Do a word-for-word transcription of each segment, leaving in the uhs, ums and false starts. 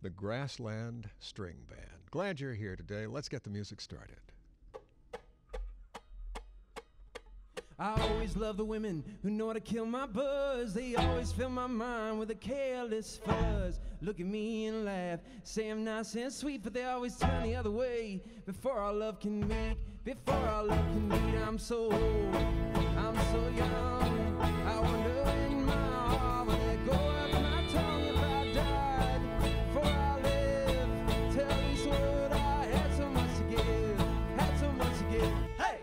the Grassland String Band. Glad you're here today. Let's get the music started. I always love the women who know how to kill my buzz. They always fill my mind with a careless fuzz. Look at me and laugh, say I'm nice and sweet, but they always turn the other way. Before our love can meet, before our love can meet, I'm so old, I'm so young. I wonder when my heart will let go of my tongue. If I died before I live, tell this world I had so much to give, had so much to give. Hey!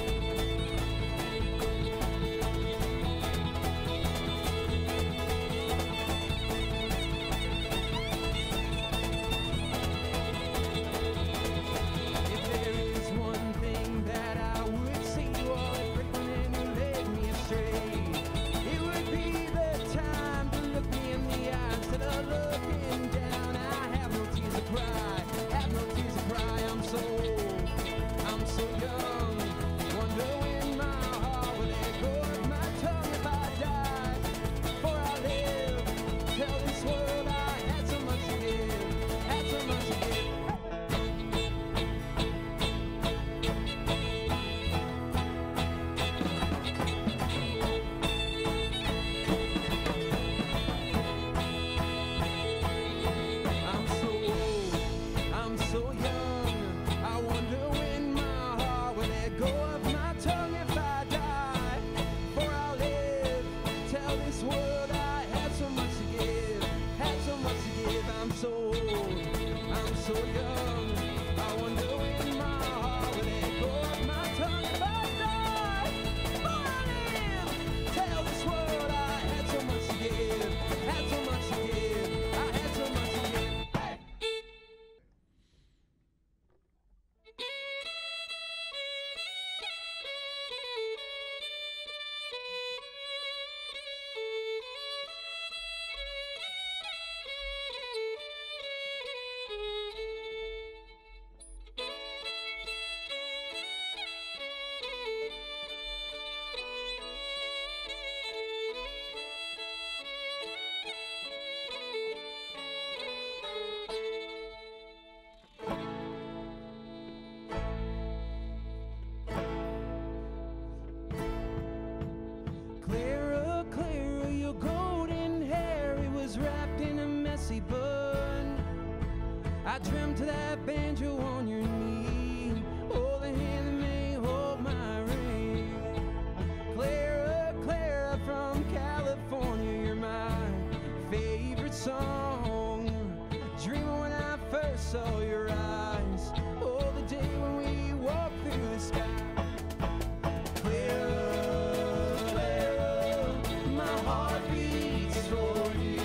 I dreamt of that banjo on your knee, oh, the hand that may hold my ring. Clara, Clara from California, you're my favorite song. Dreaming when I first saw your eyes, oh, the day when we walked through the sky. Clara, Clara, my heart beats for you.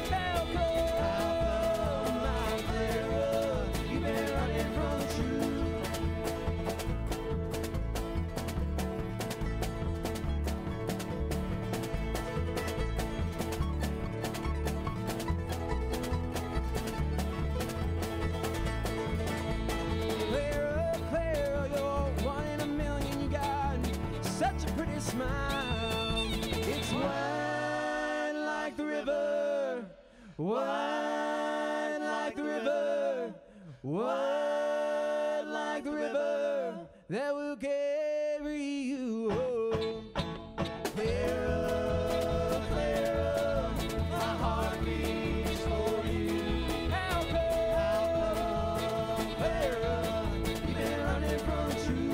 Smile, it's wide like the river, wide like the river, wide like the river that will carry you home. Clara, Clara, my heart beats for you. How come, Clara, you've been running from the truth?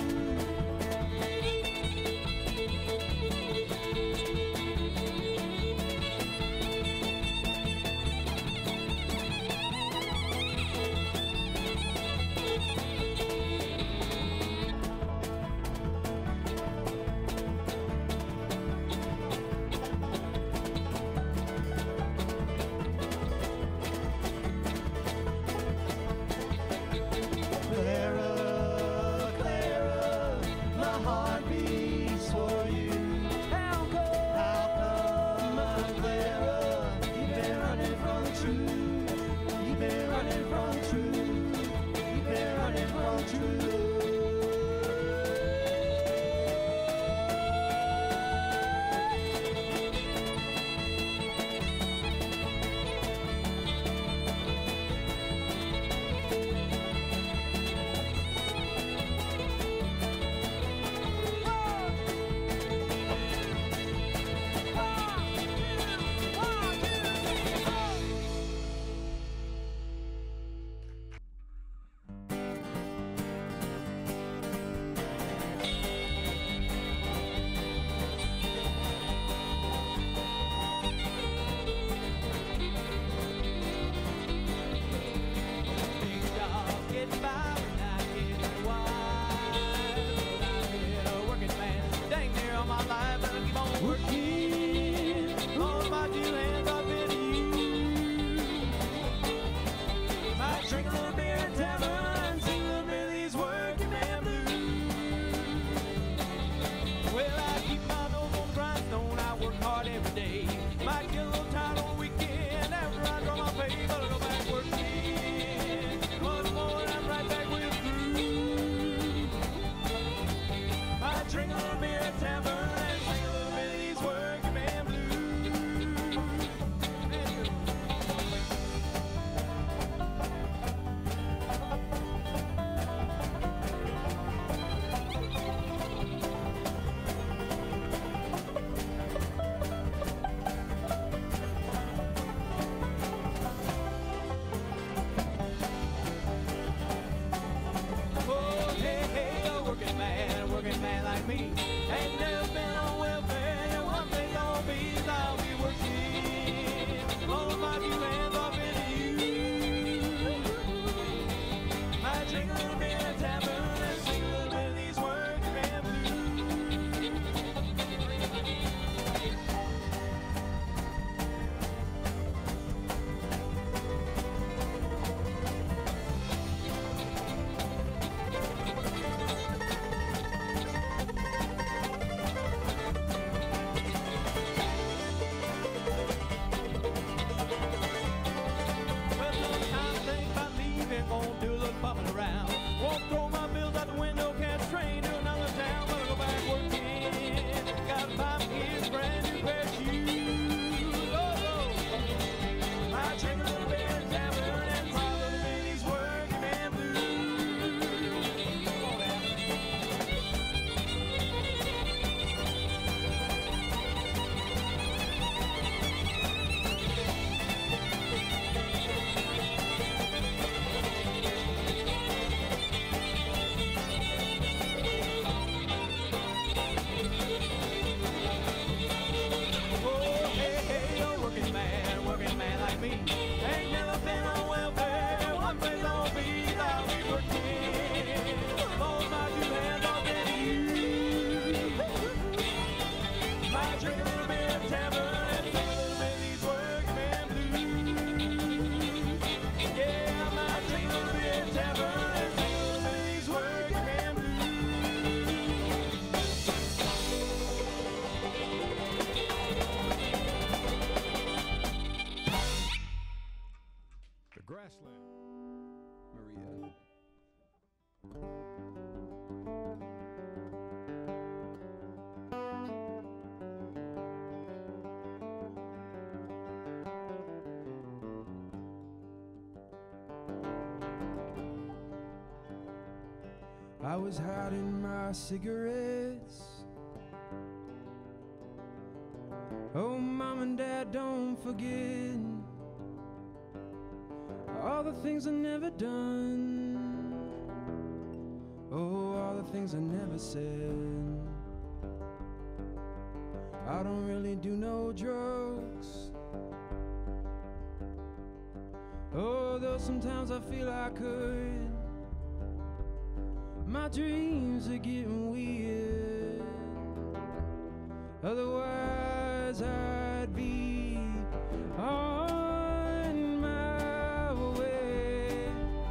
Grassland. Maria. I was hiding my cigarettes. Oh, Mom and Dad, don't forget all the things I never done. Oh, all the things I never said. I don't really do no drugs. Oh, though sometimes I feel I could. My dreams are getting weird. Otherwise I'd be on my way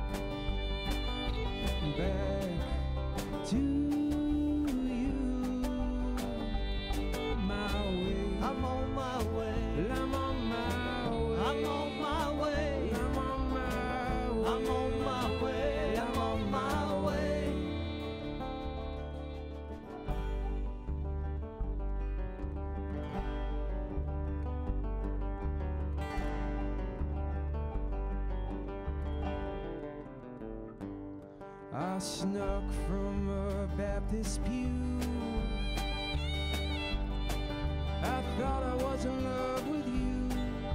back to you. My way. I'm on my way. I'm on my way. I'm on my way. I'm on my way. I'm on my way. I'm on my way. I snuck from a Baptist pew. I thought I was in love with you.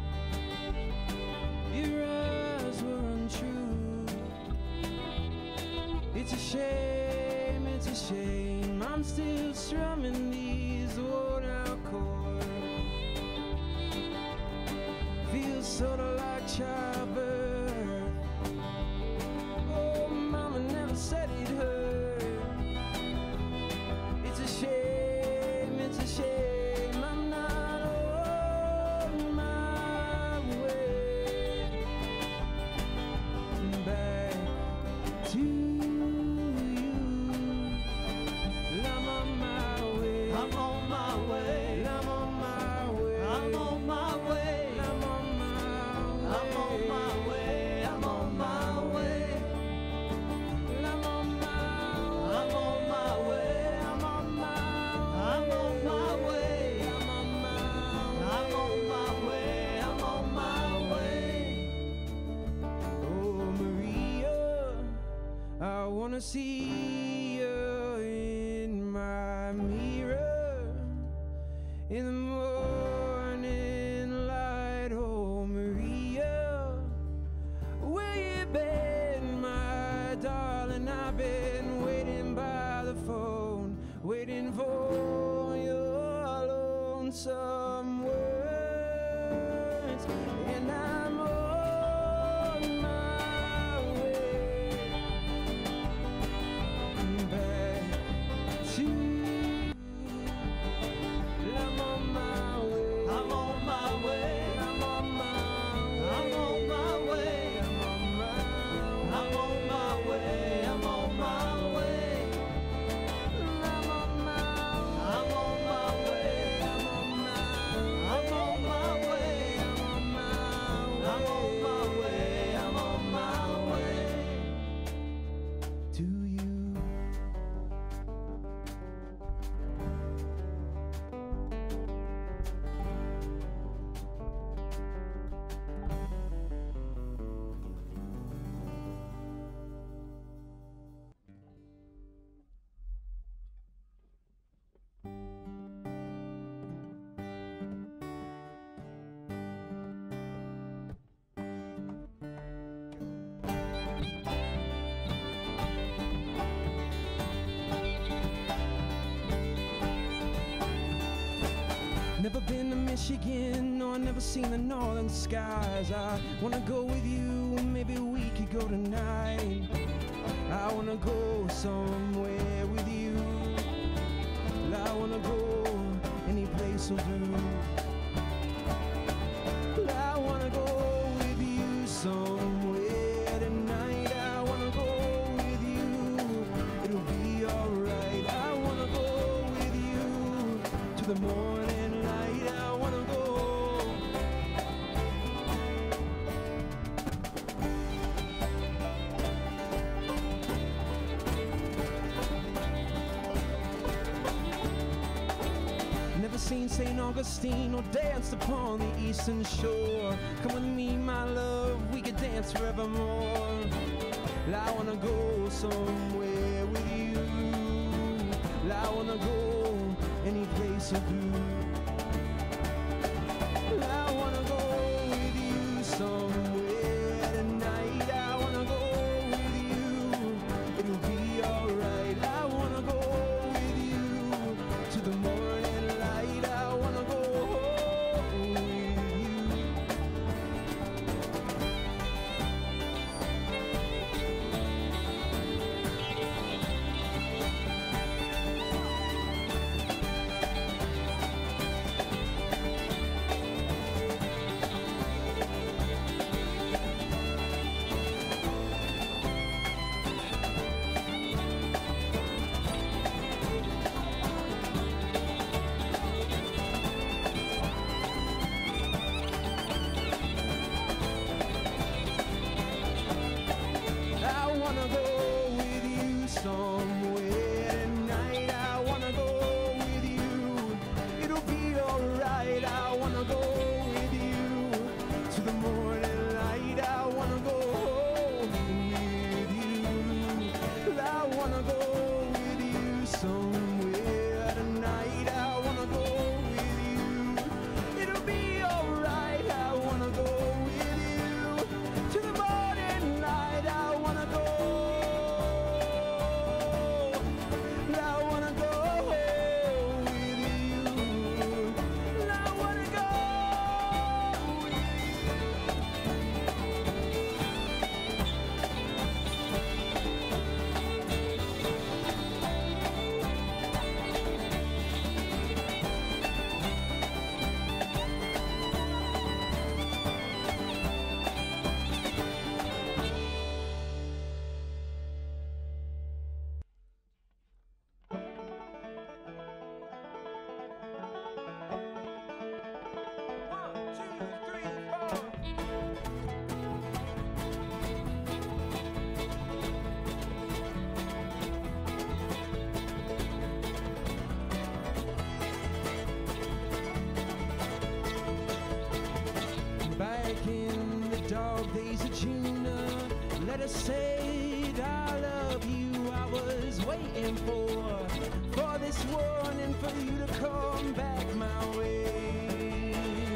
Your eyes were untrue. It's a shame, it's a shame. I'm still strumming these worn out chords. Feels sorta like childbirth. Said it hurt. It's a shame, it's a shame. I'm not on my way back to you. I'm on my way. I'm on my way. I'm on my way. I'm on my way. I'm on my way. I'm on my way. I'm on my way. I'm on my I'm on my way. I'm on my I'm on my way. I'm on my I'm on my way. I'm on my way. Oh, Maria, I wanna see you in my mirror in the morning light. Oh, Maria, where you been, my darling? I've been waiting by the phone, waiting for your lonesome words, and I'm on my way back to you. I'm on my way. I'm on my way. I'm on my way. I'm on my way. I'm on my I'm on my way. I'm on my way. I'm on my I'm on my way. I'm on my I'm on my way. I'm on my I'm on my way. I'm on my way. to you. Never been to Michigan, no, I've never seen the northern skies. I wanna go with you, maybe we could go tonight. I wanna go somewhere with you. I wanna go any place will do. I wanna go with you somewhere tonight. I wanna go with you, it'll be alright. I wanna go with you to the morning light. I wanna go Saint Saint Augustine or danced upon the eastern shore. Come with me, my love, we could dance forevermore. I wanna go somewhere with you. I wanna go any place with you. I wanna go with you somewhere tonight. I wanna go with you, it'll be alright. I wanna go with you to the morning light. I wanna go home with you. Let us say I love you. I was waiting for for this warning, for you to come back my way.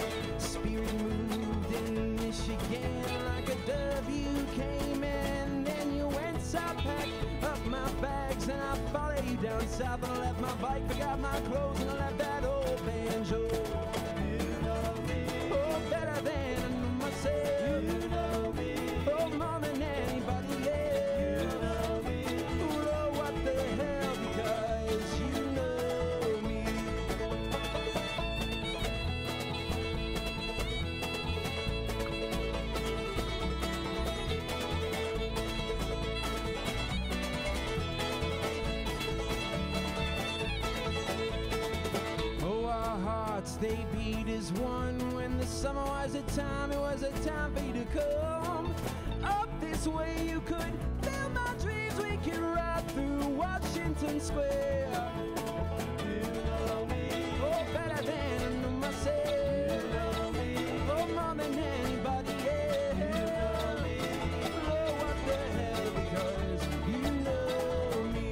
Spirit moved in Michigan like a dove. You came and then you went south, packed up my bags, and I followed you down south. And I left my bike, forgot my clothes, and I left that old banjo. You know me, oh, better than I know myself. You know me, oh, more than anybody else. You know me, oh, what the hell, because you know me. Oh, our hearts, they beat as one. When the summer was a time, it was a time for you to come up this way. You could fill my dreams, we could ride through Washington Square. You know me, oh, better than I know myself. You know me, oh, more than anybody else. You know me, oh, what the hell, because you know me.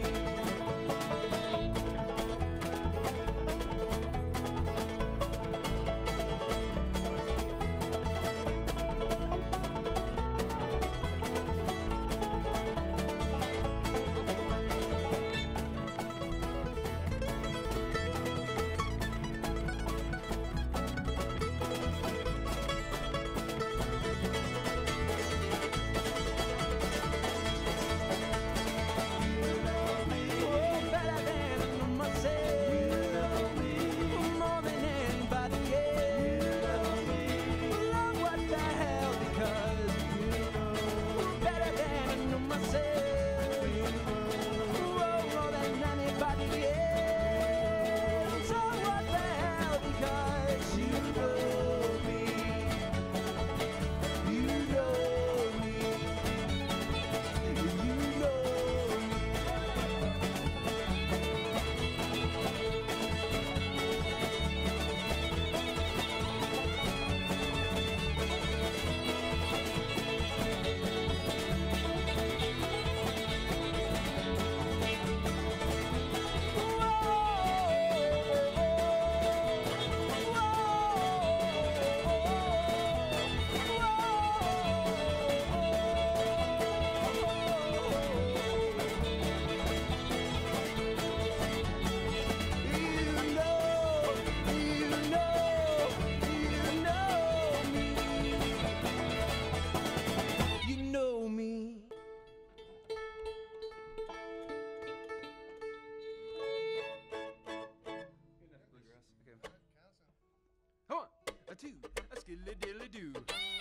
do, a skilly dilly do.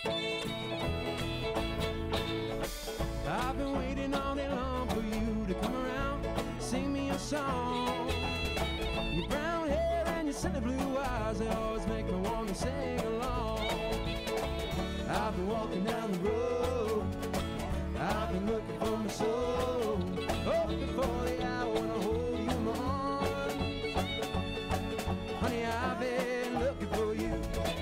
I've been waiting all day long for you to come around, sing me a song. Your brown hair and your silly blue eyes, they always make me want to sing along. I've been walking down the road, I've been looking for my soul, hoping for the hour when I hold you in my arms. Honey, I've been looking for you.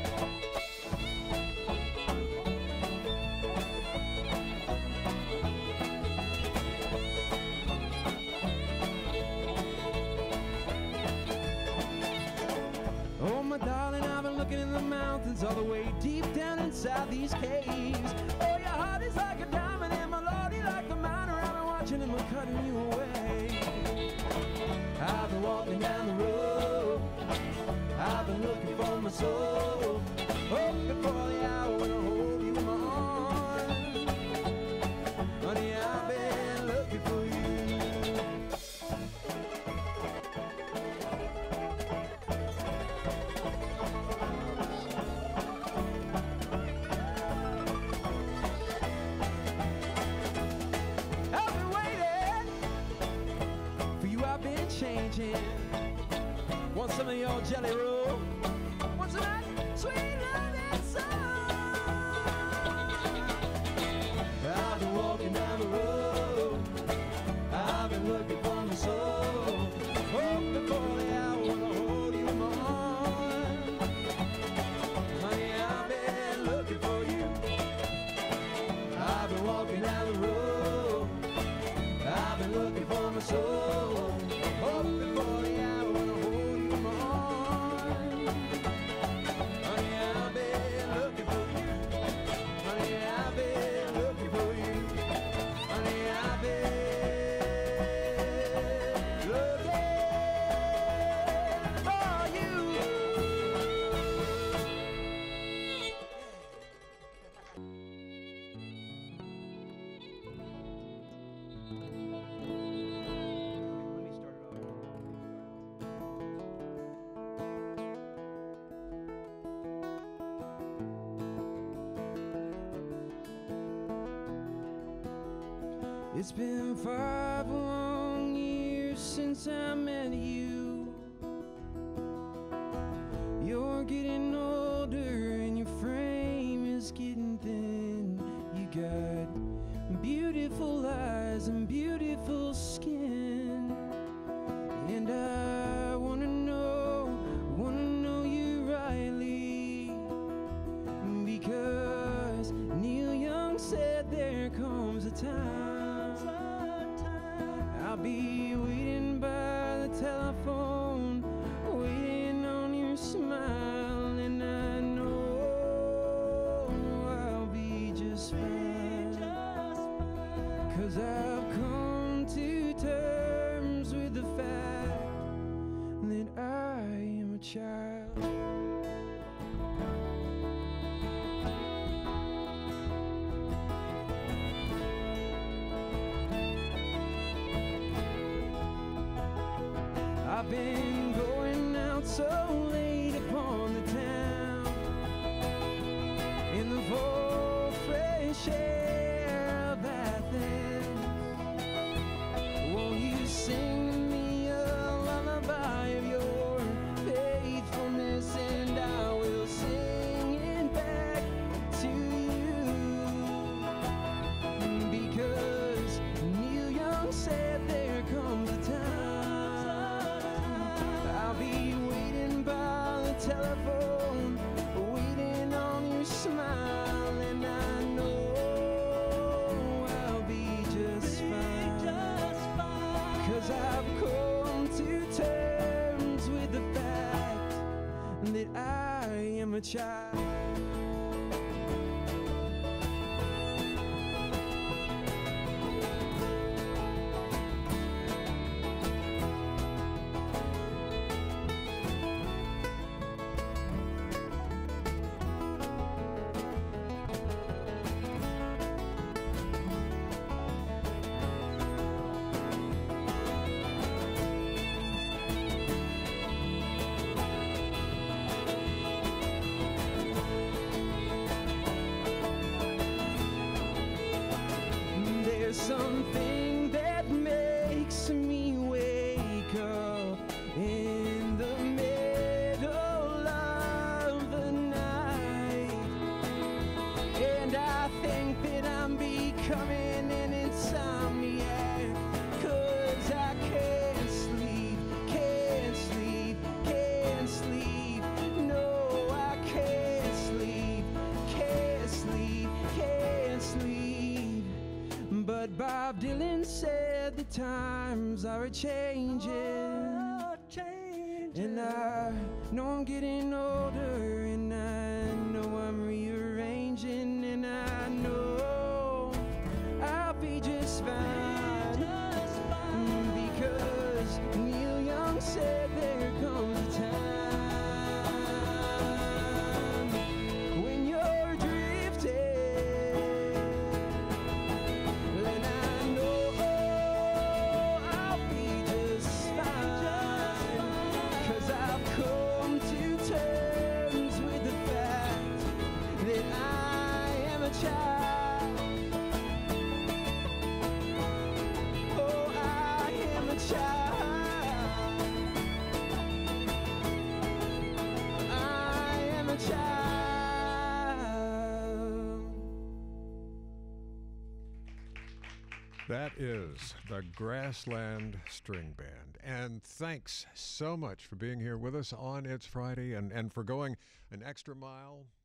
Oh, my darling, I've been looking in the mountains all the way deep down inside these caves. Oh, your heart is like a diamond and my lordy like a miner. I've been watching and we're cutting you away. I've been walking down the road, I've been looking for my soul, hoping for the hour when I hold you in my arms. Honey, I've been looking for you. I've been waiting for you, I've been changing. Want some of your jelly roll? Want some of that sweet loving song? I've been walking down the road, I've been looking for my soul, hoping for the hour when I hold you in my arms. Honey, I've been looking for you. I've been walking down the road, I've been looking for my soul, hoping for the hour when I hold you in my arms. Honey, I've been looking for you. Honey, I've been looking for you. Honey, I've been looking for you. Let me start it off. It's been five long years since I met you. You're getting older and your frame is getting thin. You got beautiful eyes and beautiful skin. And I wanna know, wanna know you rightly. Because Neil Young said there comes a time I'll be waiting by the telephone, waiting on your smile, and I know I'll be just fine. Cause I've come to terms with the fact that I am a child. I've been going out so late upon the town, in the full fresh air of Athens. Won't you sing to me a lullaby of your faithfulness, and I will sing it back to you. Because Neil Young said there comes a time I'll be waiting by the telephone, waiting on your smile, and I know I'll be just fine. Cause I've come to terms with the fact that I am a child. there's something that makes me wake up in the middle of the night, and I think that I'm becoming an insomniac, 'cause I can't sleep, can't sleep, can't sleep, no, I can't sleep, can't sleep, can't sleep. But Bob Dylan said the times are a-changing, and I know I'm getting older, and I know I'm rearranging, and I know I'll be just fine, because Neil Young said there comes a time when you're drifting, and I know I'll be just fine, 'cause I've come to terms with the fact that I am a child. Oh, I am a child. I am a child. That is the Grassland String Band. And thanks so much for being here with us on It's Friday and, and for going an extra mile